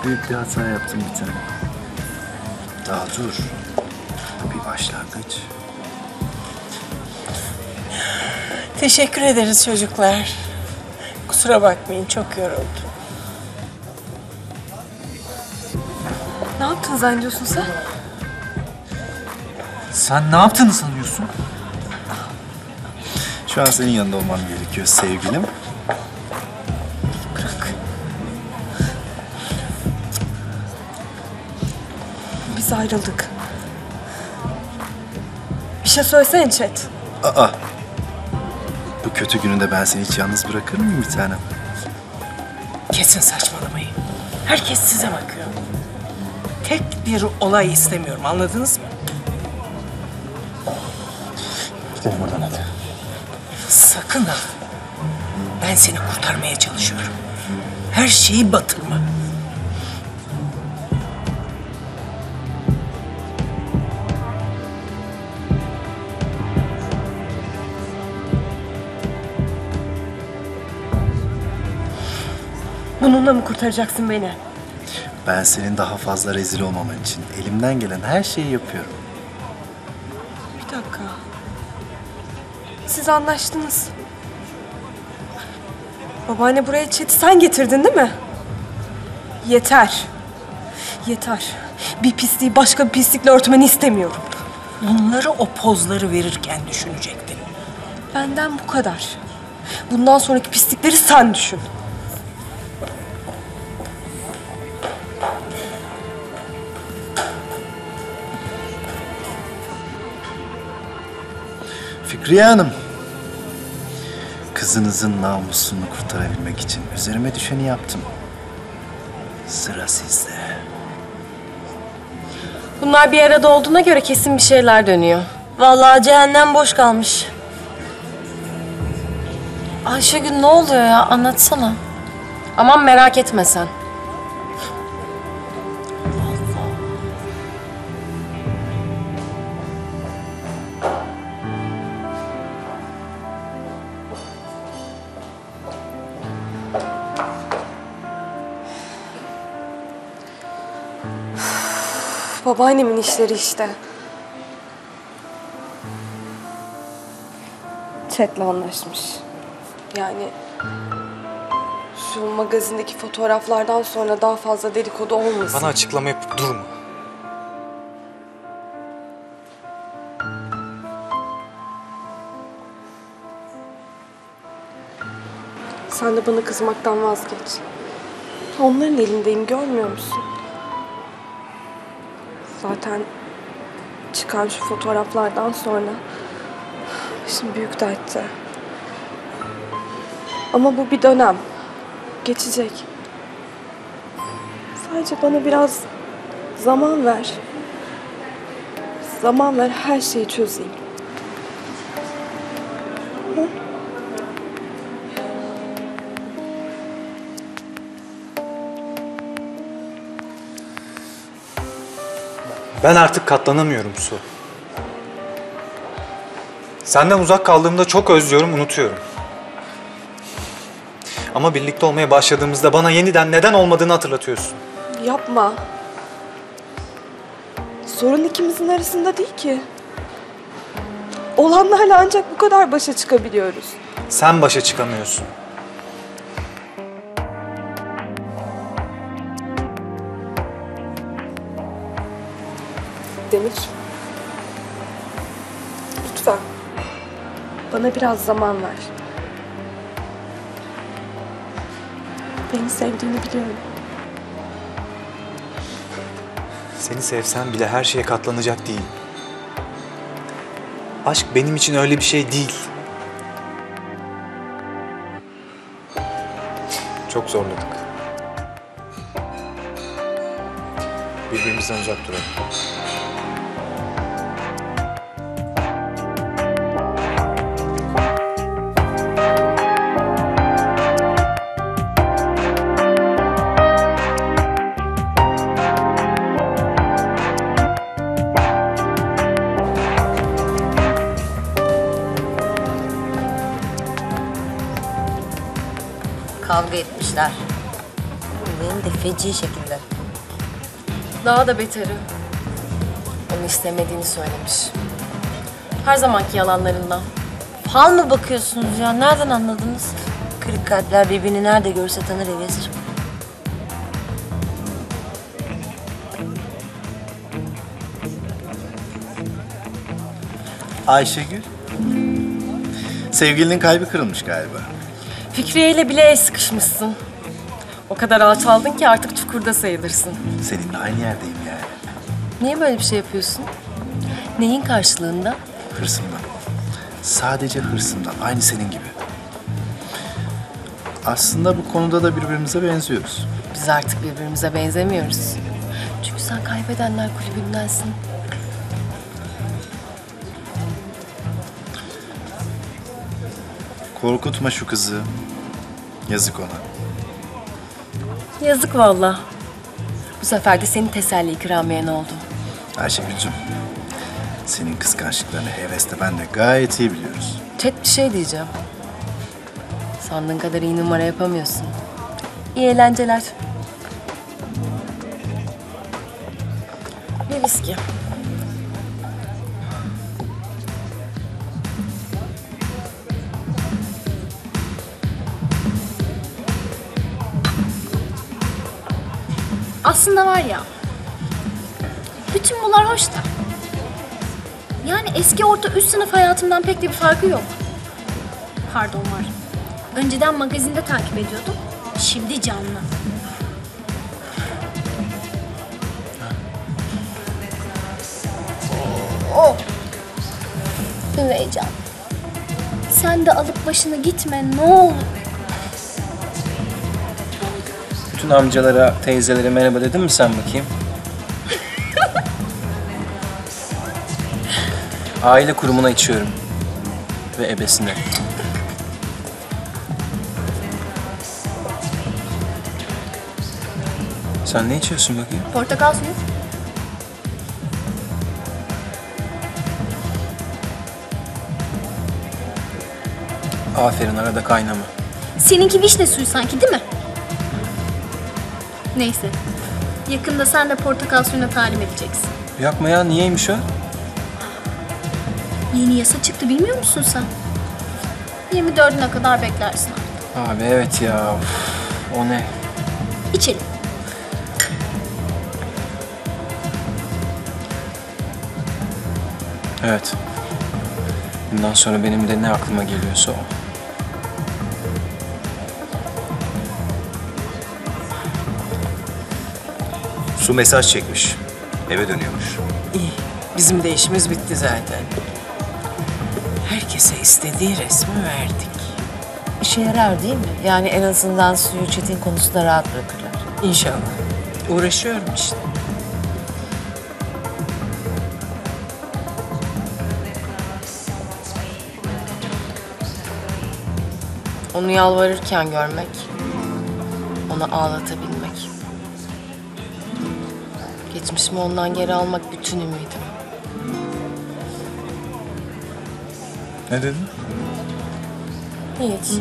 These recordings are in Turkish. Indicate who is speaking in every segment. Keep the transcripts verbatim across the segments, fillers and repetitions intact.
Speaker 1: büyük bir hata yaptım bir tane. Daha dur. Bu bir başlangıç.
Speaker 2: Teşekkür ederiz çocuklar. Kusura bakmayın, çok yoruldum.
Speaker 3: Ne yaptın zannediyorsun sen?
Speaker 1: Sen ne yaptığını sanıyorsun? Şu an senin yanında olmam gerekiyor sevgilim.
Speaker 3: Bırak. Biz ayrıldık. Bir şey söylesene Çet.
Speaker 1: Aa! Bu kötü gününde ben seni hiç yalnız bırakır mıyım bir tanem?
Speaker 2: Kesin saçmalamayın. Herkes size bakıyor. Tek bir olay istemiyorum, anladınız mı?
Speaker 1: Gidelim buradan hadi.
Speaker 2: Sakın ha. Ben seni kurtarmaya çalışıyorum. Her şeyi batırma.
Speaker 3: Bununla mı kurtaracaksın beni?
Speaker 1: Ben senin daha fazla rezil olmaman için elimden gelen her şeyi yapıyorum.
Speaker 3: Bir dakika. Siz anlaştınız. Babaanne buraya Çet'i sen getirdin değil mi? Yeter. Yeter. Bir pisliği başka bir pislikle örtmeni istemiyorum.
Speaker 2: Bunları o pozları verirken düşünecektin.
Speaker 3: Benden bu kadar. Bundan sonraki pislikleri sen düşün.
Speaker 1: Fikriye Hanım. Kızınızın namusunu kurtarabilmek için üzerime düşeni yaptım. Sıra sizde.
Speaker 4: Bunlar bir arada olduğuna göre kesin bir şeyler dönüyor. Vallahi cehennem boş kalmış. Ayşegül ne oluyor ya? Anlatsana. Aman merak etme sen.
Speaker 3: Babaannemin işleri işte. Chat'le anlaşmış. Yani şu magazindeki fotoğraflardan sonra daha fazla dedikodu olmasın.
Speaker 5: Bana açıklama yapıp durma.
Speaker 3: Sen de bana kızmaktan vazgeç. Onların elindeyim, görmüyor musun? Zaten çıkan şu fotoğraflardan sonra başım büyük dertte. Ama bu bir dönem. Geçecek. Sadece bana biraz zaman ver. Zaman ver, her şeyi çözeyim. Hı?
Speaker 5: Ben artık katlanamıyorum Su. Senden uzak kaldığımda çok özlüyorum, unutuyorum. Ama birlikte olmaya başladığımızda bana yeniden neden olmadığını hatırlatıyorsun.
Speaker 3: Yapma. Sorun ikimizin arasında değil ki. Olanlarla ancak bu kadar başa çıkabiliyoruz.
Speaker 5: Sen başa çıkamıyorsun.
Speaker 3: Demir. Lütfen. Bana biraz zaman ver. Beni sevdiğini biliyorum.
Speaker 5: Seni sevsem bile her şeye katlanacak değilim. Aşk benim için öyle bir şey değil. Çok zorladık. Birbirimizden uzak duralım.
Speaker 4: Kavga etmişler. Benim de feci şekilde. Daha da beteri. Onu istemediğini söylemiş. Her zamanki yalanlarından. Fal mı bakıyorsunuz ya? Nereden anladınız? Kırık kalpler birbirini nerede görse tanır Evez'cim.
Speaker 1: Ayşegül. Sevgilinin kalbi kırılmış galiba.
Speaker 4: Fikriye ile bile el sıkışmışsın. O kadar alçaldın ki artık çukurda sayılırsın.
Speaker 1: Seninle aynı yerdeyim yani.
Speaker 4: Niye böyle bir şey yapıyorsun? Neyin karşılığında?
Speaker 1: Hırsımdan. Sadece hırsımdan. Aynı senin gibi. Aslında bu konuda da birbirimize benziyoruz.
Speaker 4: Biz artık birbirimize benzemiyoruz. Çünkü sen kaybedenler kulübündensin.
Speaker 1: Korkutma şu kızı. Yazık ona.
Speaker 4: Yazık vallahi. Bu sefer de senin teselli ikramiyen oldu.
Speaker 1: Ayşegül'cüm, senin kıskançlıklarını hevesle ben de gayet iyi biliyoruz.
Speaker 4: Tek bir şey diyeceğim. Sandığın kadar iyi numara yapamıyorsun. İyi eğlenceler. Bir viski.
Speaker 6: Aslında var ya, bütün bunlar hoş da. Yani eski orta üst sınıf hayatımdan pek de bir farkı yok. Pardon var. Önceden magazinde takip ediyordum, şimdi canlı. Oh! Üveycan. Sen de alıp başını gitme ne olur.
Speaker 7: Bütün amcalara, teyzelere merhaba dedin mi sen bakayım? Aile kurumuna içiyorum. Ve ebesine. Sen ne içiyorsun bakayım?
Speaker 6: Portakal suyu.
Speaker 7: Aferin, arada kaynama.
Speaker 6: Seninki vişne suyu sanki değil mi? Neyse. Yakında sen de portakal suyuna talim edeceksin.
Speaker 7: Yapma ya, niyeymiş o?
Speaker 6: Yeni yasa çıktı bilmiyor musun sen? yirmi dördüne kadar beklersin artık.
Speaker 7: Abi evet ya, uf, o ne?
Speaker 6: İçelim.
Speaker 7: Evet. Bundan sonra benim de ne aklıma geliyorsa o.
Speaker 1: Su mesaj çekmiş. Eve dönüyormuş.
Speaker 2: İyi. Bizim de işimiz bitti zaten. Herkese istediği resmi verdik.
Speaker 4: İşe yarar değil mi? Yani en azından suyu Çetin konusunda rahat bırakırlar.
Speaker 2: İnşallah. Uğraşıyorum işte.
Speaker 4: Onu yalvarırken görmek, onu ağlatabilmek. Geçmişimi ondan geri almak bütün ümidim.
Speaker 1: Ne dedin?
Speaker 4: Hiç.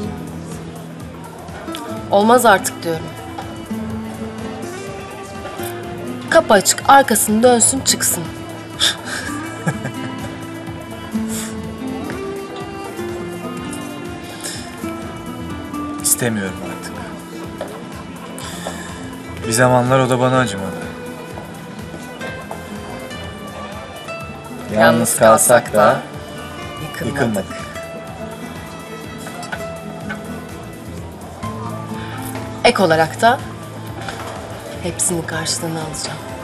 Speaker 4: Olmaz artık diyorum. Kapı açık, arkasını dönsün çıksın.
Speaker 5: İstemiyorum artık. Bir zamanlar o da bana acımadı.
Speaker 7: Yalnız kalsak da
Speaker 2: Yıkılmadık.
Speaker 7: yıkılmadık.
Speaker 4: Ek olarak da hepsinin karşılığını alacağım.